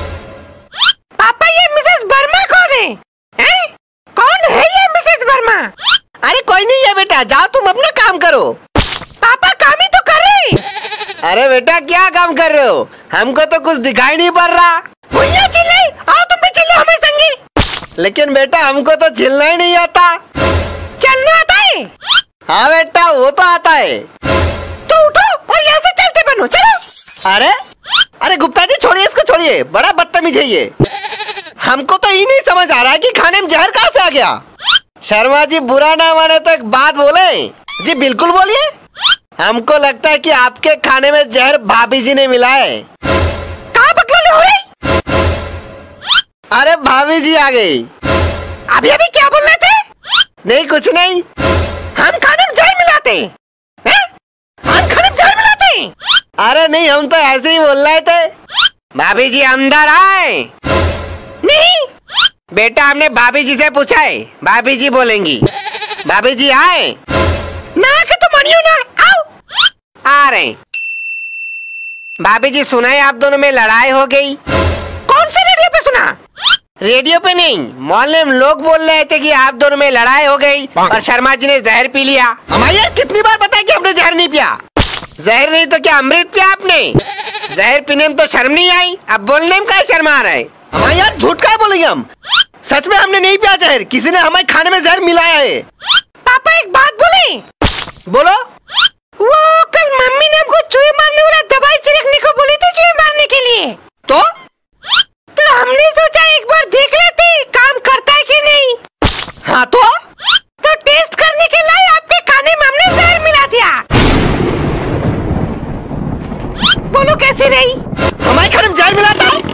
पापा ये मिसेस वर्मा कौन है? हैं? कौन है ये मिसेस वर्मा? अरे कोई नहीं है बेटा, जाओ तुम अपना काम करो। पापा काम ही तो कर रहे। अरे बेटा क्या काम कर रहे हो? हमको तो कुछ दिखाई नहीं पड़ रहा। भैया चिल्ले, आओ तुम भी चिल्लो हमें संगी। लेकिन बेटा हमको तो चिल्लना ही नहीं आता। चलना आता है? हाँ बेटा वो तो आता है। तो उठो और यहाँ से चलते बनो, चलो। अरे अरे गुप्ता जी छोड़िए इसको, छोड़िए, बड़ा बदतमीज है ये। हमको तो ये नहीं समझ आ रहा है कि खाने में जहर कहाँ से आ गया। शर्मा जी बुरा ना माने तो एक बात बोले। जी बिल्कुल बोलिए। हमको लगता है कि आपके खाने में जहर भाभी जी ने मिला है। कहाँ बकलोल हो रही? अरे भाभी जी आ गई। अभी अभी क्या बोल रहे थे? नहीं कुछ नहीं। हम खाने में जहर मिलाते हैं? हम खाने में जहर मिलाते हैं? अरे नहीं हम तो ऐसे ही बोल रहे थे। भाभी जी अंदर आए। नहीं बेटा हमने भाभी जी से पूछा है, भाभी जी बोलेंगी। भाभी जी आए ना के तो मानियो ना, आओ। आ रहे। भाभी जी सुना है आप दोनों में लड़ाई हो गई? कौन से रेडियो पे सुना? रेडियो पे नहीं, मोहल्ले में लोग बोल रहे थे कि आप दोनों में लड़ाई हो गई और शर्मा जी ने जहर पी लिया। हमारे यार कितनी बार बताया कि हमने जहर नहीं पिया। जहर नहीं तो क्या अमृत पिया आपने? जहर पीने में तो शर्म नहीं आई, अब बोलने में क्या शर्मा आ रहा है? हमारे यार झूठ का बोलेंगे हम, सच में हमने नहीं पिया जहर, किसी ने हमारे खाने में जहर मिलाया है। पापा एक बात बोले। बोलो। वो कल मम्मी ने हमको चूहे मारने वाला दवाई छिड़कने को बोली थी, चूहे मारने के लिए। तो हमने सोचा एक बार देख लेते काम करता है कि नहीं। हाँ तो टेस्ट करने के लिए आपके खाने में हमने जहर मिला दिया। बोलो कैसे रही? हमारे खाने में जहर मिलाता है?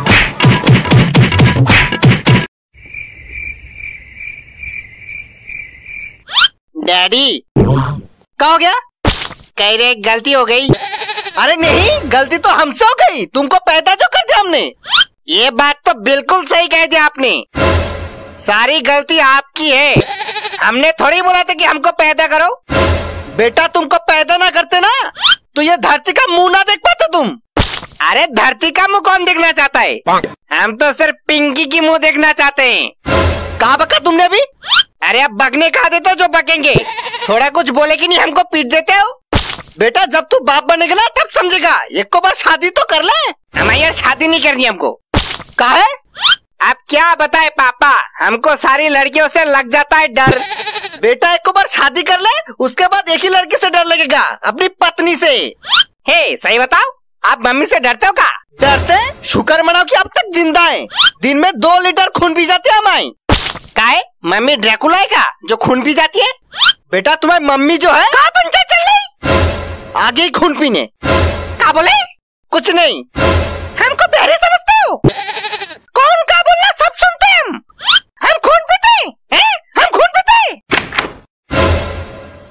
डैडी क्या हो गया? कह रहे गलती हो गई। अरे नहीं गलती तो हमसे हो गई, तुमको पैदा जो कर दिया हमने। ये बात तो बिल्कुल सही कह दिया आपने, सारी गलती आपकी है। हमने थोड़ी बोला था कि हमको पैदा करो। बेटा तुमको पैदा ना करते ना तो ये धरती का मुंह ना देख पाते तुम। अरे धरती का मुंह कौन देखना चाहता है? हम तो सिर्फ पिंकी की मुंह देखना चाहते हैं। कहाँ बका तुमने अभी? अरे अब बकने कहा देते हो जो बकेंगे, थोड़ा कुछ बोले कि नहीं हमको पीट देते हो। बेटा जब तू बाप बनेगा ना तब समझेगा, एक को बार शादी तो कर ले। हमारी यार शादी नहीं करनी हमको। काहे? आप क्या बताए पापा, हमको सारी लड़कियों से लग जाता है डर। बेटा एक को बार शादी कर ले, उसके बाद एक ही लड़की से डर लगेगा, अपनी पत्नी से। हे सही बताओ, आप मम्मी से डरते हो क्या? डरते? शुक्र मनाओ कि अब तक जिंदा है। दिन में 2 लीटर खून पी जाती है हमारी। काहे मम्मी ड्रैकुला है क्या जो खून पी जाती है? बेटा तुम्हारी मम्मी जो है कहाँ पंचायत चल रही? आगे ही खून पीने। क्या बोले? कुछ नहीं। हमको बहरे समझते हो? कौन क्या बोल रहा सब सुनते हम खून पीते हैं? हम खून पीते?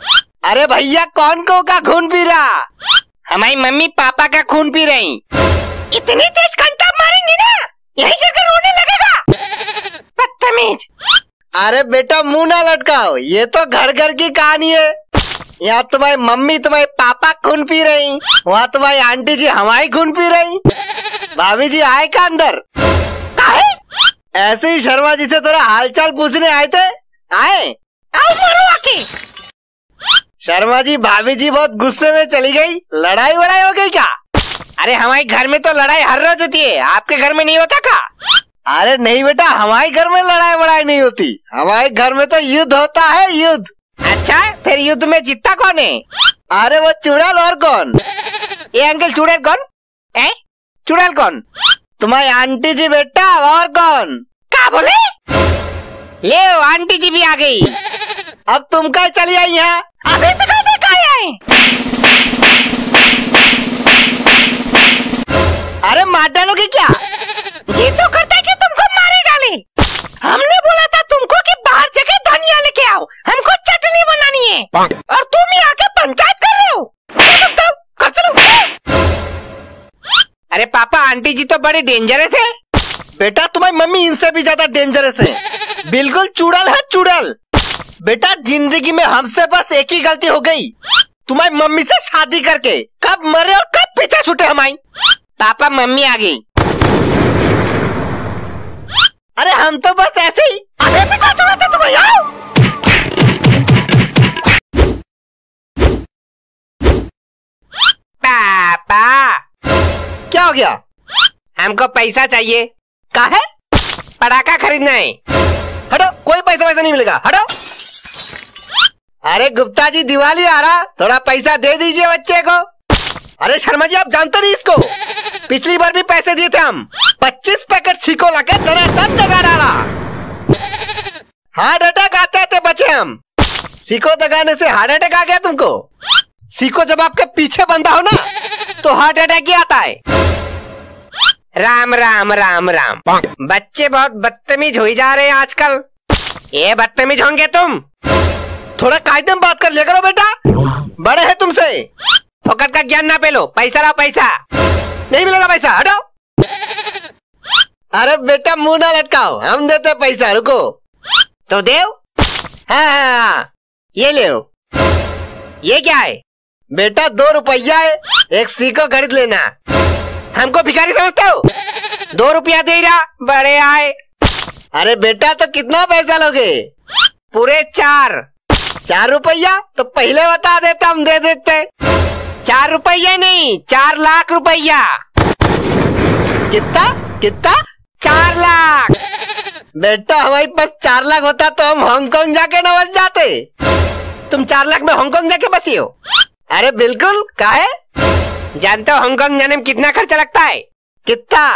अरे भैया कौन को का खून पी रहा? हमारी मम्मी पापा का खून पी रही। इतनी तेज घंटा मारेंगे ना यही गिरकर रोने लगेगा। बदतमीज। अरे बेटा मुंह ना लटकाओ, ये तो घर घर की कहानी है। यहाँ तुम्हारी मम्मी तुम्हारे पापा खून पी रही, वहाँ तुम्हारी आंटी जी हमारी खून पी रही। भाभी जी आए का अंदर? काहे? ऐसे ही शर्मा जी से थोड़ा हालचाल पूछने आए थे। आए? आओ मारो आके। शर्मा जी भाभी जी बहुत गुस्से में चली गई, लड़ाई वड़ाई हो गई क्या? अरे हमारे घर में तो लड़ाई हर रोज होती है, आपके घर में नहीं होता का? अरे नहीं बेटा, हमारे घर में लड़ाई वड़ाई नहीं होती, हमारे घर में तो युद्ध होता है, युद्ध। अच्छा, फिर युद्ध में जीतता कौन है? अरे वो चुड़ैल और कौन? ये अंकल चुड़ैल कौन है? चुड़ैल कौन? तुम्हारी आंटी जी बेटा, और कौन? क्या बोले? ले आंटी जी भी आ गई। अब तुम क्या चली आई यहाँ? अभी तक आए। अरे मार डालोगे क्या? ये तो करता है कि तुमको मारे डाले। हमने बोला था तुमको कि बाहर जाके धनिया लेके आओ, हमको चटनी बनानी है, और तुम यहाँ आके पंचायत कर रहे हो। कर चलो। अरे पापा आंटी जी तो बड़े डेंजरस है। बेटा तुम्हारी मम्मी इनसे भी ज्यादा डेंजरस है, बिल्कुल चुड़ैल है चुड़ैल। बेटा जिंदगी में हमसे बस एक ही गलती हो गई, तुम्हारी मम्मी से शादी करके। कब मरे और कब पीछे छूटे हमारी। पापा मम्मी आ गई। अरे हम तो बस ऐसे ही अबे पीछे छुड़ाते तुम आओ। पापा क्या हो गया? हमको पैसा चाहिए। काहे? पटाखा खरीदना है। हटो, कोई पैसा वैसा नहीं मिलेगा, हटो। अरे गुप्ता जी दिवाली आ रहा, थोड़ा पैसा दे दीजिए बच्चे को। अरे शर्मा जी आप जानते नहीं इसको, पिछली बार भी पैसे दिए थे हम। 25 पैकेट सीको लाके दनादन दगा डाला। हार्ट अटैक आते थे बचे हम। सीको दगाने से हार्ट अटैक आ गया तुमको? सीको जब आपके पीछे बंधा हो ना तो हार्ट अटैक ही आता है। राम राम राम राम। बच्चे बहुत बदतमीज हो जा रहे हैं आजकल। ये बदतमीज होंगे तुम। थोड़ा कायदे में बात कर लिया करो बेटा, बड़े हैं तुमसे। फोकट का ज्ञान ना पेलो। पैसा लाओ पैसा। नहीं मिलेगा पैसा, हटो। अरे बेटा मुंह ना लटकाओ, हम देते पैसा, रुको। तो देव। हाँ, ये ले। ये क्या है? बेटा 2 रुपया है, एक सीको खरीद लेना। हमको भिखारी समझते हो? 2 रुपया दे रहा, बड़े आए। अरे बेटा तो कितना पैसा लोगे? पूरे 4 रुपया? तो पहले बता देता, हम दे देते। 4 रुपया नहीं, 4 लाख रुपया। कितना कितना? 4 लाख। बेटा हमारे पास 4 लाख होता तो हम हांगकांग जाके न बस जाते। तुम 4 लाख में हांगकांग जाके बसी हो? अरे बिल्कुल। काहे? जानते हो हांगकांग जाने में कितना खर्चा लगता है? कितना?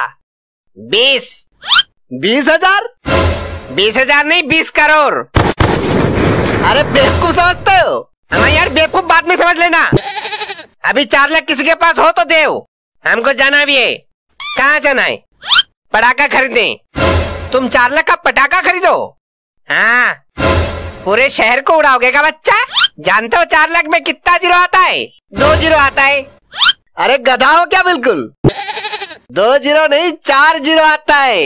20,000। 20,000 नहीं, 20 करोड़। अरे बेवकूफ समझते हो? हमें यार बेवकूफ बाद में समझ लेना। अभी 4 लाख किसी के पास हो तो देव, हमको जाना भी है। कहाँ जाना है? पटाखा खरीदने। तुम 4 लाख का पटाखा खरीदो? हाँ, पूरे शहर को उड़ाओगे का बच्चा? जानते हो 4 लाख में कितना जीरो आता है? 2 जीरो आता है। अरे गधा हो क्या? बिल्कुल 2 जीरो नहीं, 4 जीरो आता है।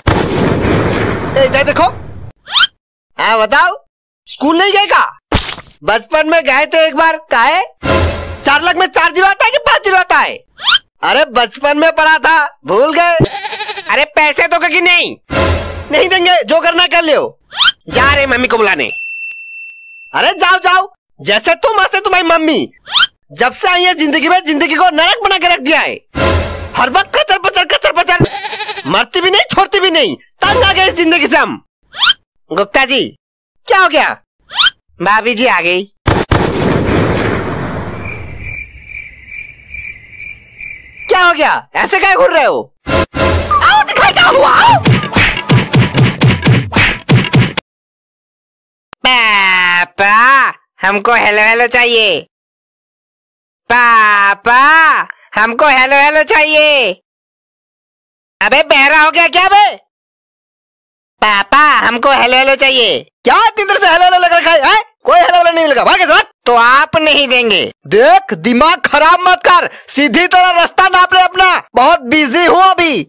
इधर देखो। हाँ बताओ, स्कूल नहीं गए का? बचपन में गए थे एक बार। काहे? 4 लाख में 4 जीरो आता है कि 5 जीरो आता है? अरे बचपन में पढ़ा था, भूल गए। अरे पैसे तो कि नहीं? नहीं देंगे, जो करना कर लियो। जा रहे मम्मी को बुलाने। अरे जाओ जाओ, जैसे तुम ऐसे तुम्हारी मम्मी। जब से आई है जिंदगी में, जिंदगी को नरक बना के रख दिया है। हर वक्त कचर पचर, मरती भी नहीं छोड़ती भी नहीं। तंग आ गए इस जिंदगी से हम। गुप्ता जी क्या हो गया? भाभी जी आ गई। क्या हो गया? ऐसे क्या घूर रहे हो? आओ दिखाई क्या हुआ? आओ। पापा हमको हेलो हेलो चाहिए। पापा हमको हेलो हेलो चाहिए। अबे बहरा हो गया क्या बे? पापा हमको हेलो हेलो चाहिए। क्या इतनी देर से हेलो हेलो लग रखा है? कोई हेलो हेलो नहीं मिलेगा, भागे भाग। तो आप नहीं देंगे? देख दिमाग खराब मत कर, सीधी तरह रास्ता नाप ले अपना, बहुत बिजी हूँ अभी।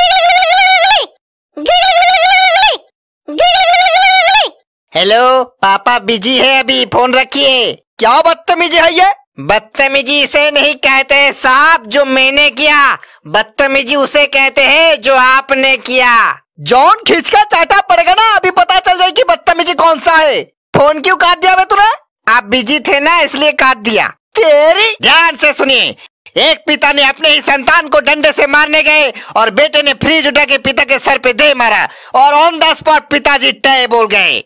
हेलो पापा बिजी है अभी, फोन रखिए। क्या बदतमीजी है ये? बदतमीजी इसे नहीं कहते साहब जो मैंने किया, बदतमीजी उसे कहते हैं जो आपने किया। जॉन खींच का चाटा पड़ेगा ना, अभी पता चल जाएगी बदतमीजी कौन सा है। फोन क्यों काट दिया बे तूने? आप बिजी थे ना इसलिए काट दिया। तेरी ध्यान से सुनिए, एक पिता ने अपने ही संतान को डंडे से मारने गए और बेटे ने फ्रिज उठा के पिता के सर पे दे मारा और ऑन द स्पॉट पिताजी टय बोल गए।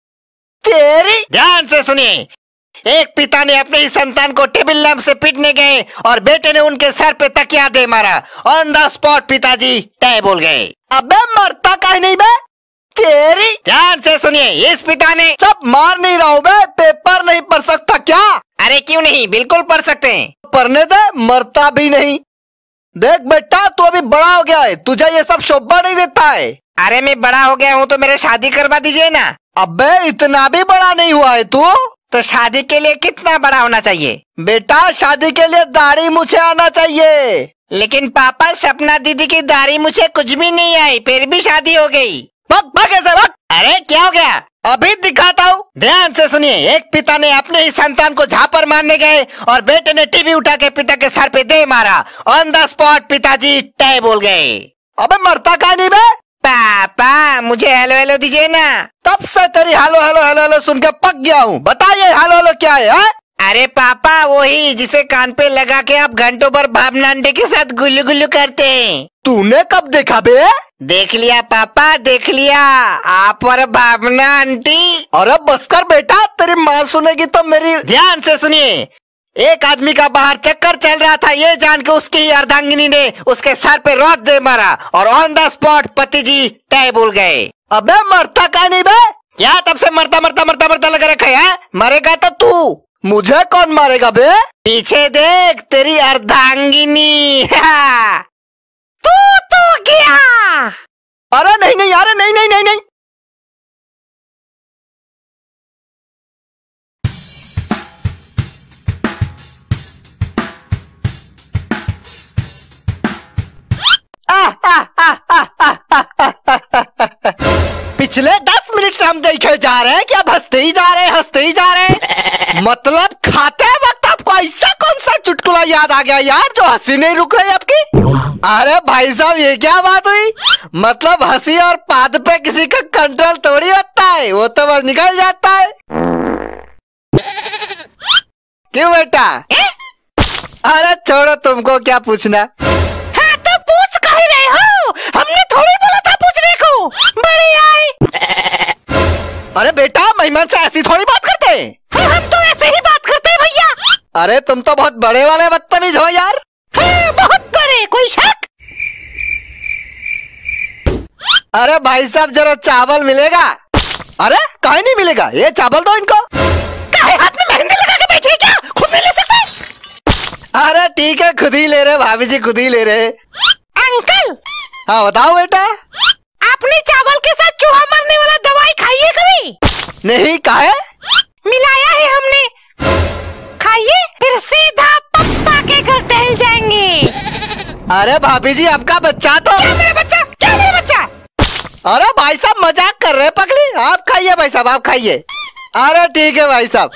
तेरी ध्यान से सुनिए, एक पिता ने अपने ही संतान को टेबल लैंप से पीटने गए और बेटे ने उनके सर पे तकिया दे मारा, ऑन द स्पॉट पिताजी टय बोल गए। अबे मरता काहे नहीं बे? तेरी ध्यान से सुनिए, इस पिता ने सब मार नहीं रहा हूँ बे, पेपर नहीं पढ़ सकता क्या? अरे क्यों नहीं, बिल्कुल पढ़ सकते हैं। पढ़ने दे, मरता भी नहीं। देख बेटा तू अभी बड़ा हो गया है, तुझे ये सब शोभा नहीं देता है। अरे मैं बड़ा हो गया हूँ तो मेरे शादी करवा दीजिए ना। अबे इतना भी बड़ा नहीं हुआ है तू। तो शादी के लिए कितना बड़ा होना चाहिए? बेटा शादी के लिए दाढ़ी मुझे आना चाहिए। लेकिन पापा सपना दीदी की दाढ़ी मुझे कुछ भी नहीं आई, फिर भी शादी हो गई। भाग भाग ऐसे भाग। अरे क्या हो गया? अभी दिखाता हूँ। ध्यान से सुनिए, एक पिता ने अपने ही संतान को झापर मारने गए और बेटे ने टीवी उठा के पिता के सर पे दे मारा, ऑन द स्पॉट पिताजी टय बोल गए। अबे मरता का नहीं बे? पापा मुझे हेलो हेलो दीजिए ना। तब से तेरी हेलो हेलो हेलो हेलो सुन के पक गया हूँ। बताइए हेलो हेलो क्या है? अरे पापा वही जिसे कान पे लगा के आप घंटों भर भावना अंडे के साथ गुल्लू गुल्लू करते हैं। तूने कब देखा बे? देख लिया पापा, देख लिया। आप और भावना आंटी। अरे बस कर बेटा, तेरी माँ सुनेगी तो मेरी। ध्यान से सुनिए, एक आदमी का बाहर चक्कर चल रहा था, ये जान के उसकी ही अर्धांगिनी ने उसके सर पे रॉड दे मारा और ऑन द स्पॉट पति जी टय बोल गए। अबे मरता का नहीं बे? क्या तब से मरता मरता मरता मरता लगा रखा है? मरेगा तो तू। मुझे कौन मारेगा बे? पीछे देख, तेरी अर्धांगिनी। तू तो गया। अरे नहीं नहीं, अरे नहीं नहीं नहीं नहीं। पिछले 10 मिनट से हम देखे जा रहे हैं कि अब हंसते ही जा रहे हैं, हंसते ही जा रहे हैं। मतलब खाते वक्त आपको ऐसा कौन सा चुटकुला याद आ गया यार जो हंसी नहीं रुक रही आपकी? अरे भाई साहब ये क्या बात हुई? मतलब हंसी और पाद पे किसी का कंट्रोल थोड़ी होता है, वो तो बस निकल जाता है। क्यों बेटा? अरे छोड़ो, तुमको क्या पूछना। हाँ तो पूछ कहीं रहे हो? हमने थोड़ी बोला था पूछने को। बड़े आए। अरे बेटा मेहमान से ऐसी थोड़ी बात करते हैं। हाँ, हम तो ऐसे ही बात करते हैं भैया। अरे तुम तो बहुत बड़े वाले बदतमीज हो यार। हाँ, बहुत बड़े, कोई शक? अरे भाई साहब जरा चावल मिलेगा? अरे कहीं नहीं मिलेगा, ये चावल दो इनको। काहे हाथ में मेहंदी लगा के बैठे क्या? खुद नहीं ले सकते? अरे ठीक है, खुद ही ले रहे भाभी जी, खुद ही ले रहे। अंकल। हाँ बताओ बेटा। आपने चावल के साथ चूहा मरने वाला दवाई खाई है कभी? नहीं, काहे? मिलाया है हमने, खाइए फिर सीधा पप्पा के घर टहल जाएंगे। अरे भाभी जी आपका बच्चा तो। क्या मेरा बच्चा? क्या मेरा बच्चा? अरे भाई साहब मजाक कर रहे हैं पगली, आप खाइए भाई साहब, आप खाइए। अरे ठीक है भाई साहब।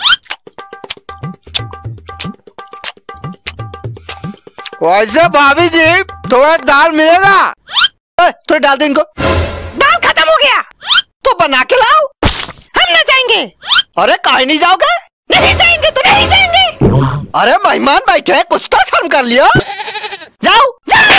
वैसे भाभी जी थोड़ा दाल मिलेगा? थोड़ा डाल दो इनको। दाल खत्म हो गया तो बना के लाओ। हम न जाएंगे। अरे कहीं नहीं जाओगे? नहीं जाएंगे तो नहीं जाएंगे। अरे मेहमान बैठे हैं, कुछ तो शर्म कर लियो। जाओ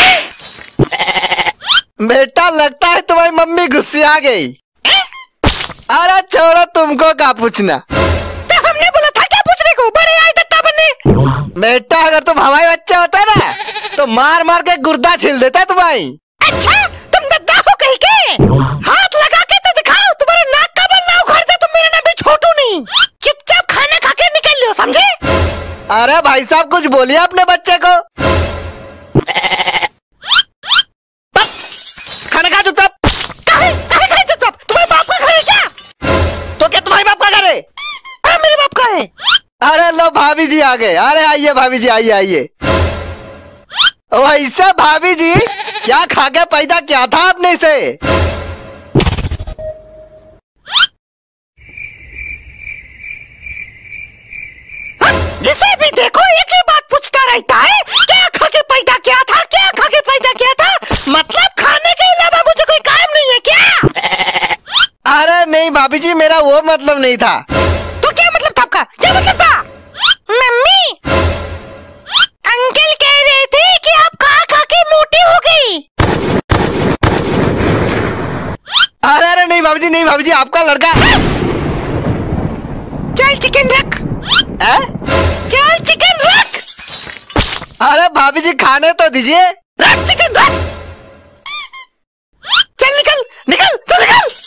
बेटा, लगता है तुम्हारी मम्मी गुस्से आ गई। अरे छोड़ो, तुमको क्या पूछना। तो हमने बोला था क्या पूछने को? बड़े आए दत्ता बनने। बेटा अगर तुम हमारे बच्चे होते ना तो मार मार के गुर्दा छील देता तुम्हारी। अच्छा तुम दद्दा हो कहीं के? हाथ लगा के तो दिखाओ, तुम्हारा नाक का बल ना उखाड़ दे तो मेरा नाम भी छोटू नहीं। चुपचाप खाना खा के निकल लो, समझे? अरे भाई साहब कुछ बोलिए अपने बच्चे को। खाना खा चुपचाप। काहे चुपचाप? तुम्हारे बाप का घर है क्या? तो क्या तुम्हारे बाप का घर है? भाभी जी आ गए। अरे आइए भाभी जी, आइए आइए। वैसे भाभी जी क्या खा के पैदा किया था आपने इसे? जिसे भी देखो एक ही बात पूछता रहता है, क्या खा के पैदा किया था, क्या खा के पैदा किया था? मतलब खाने के अलावा मुझे कोई काम नहीं है क्या? अरे नहीं भाभी जी, मेरा वो मतलब नहीं था। तो क्या मतलब था आपका? क्या मतलब था? मम्मी, अंकल कह रहे थे कि आप खा खा के मोटी हो गई। अरे नहीं भाभी जी, नहीं भाभी जी, आपका लड़का। चल चिकन रख। चल चिकन रख। अरे भाभी जी खाने तो दीजिए। रख चिकन रख। चल निकल निकल, चल निकल।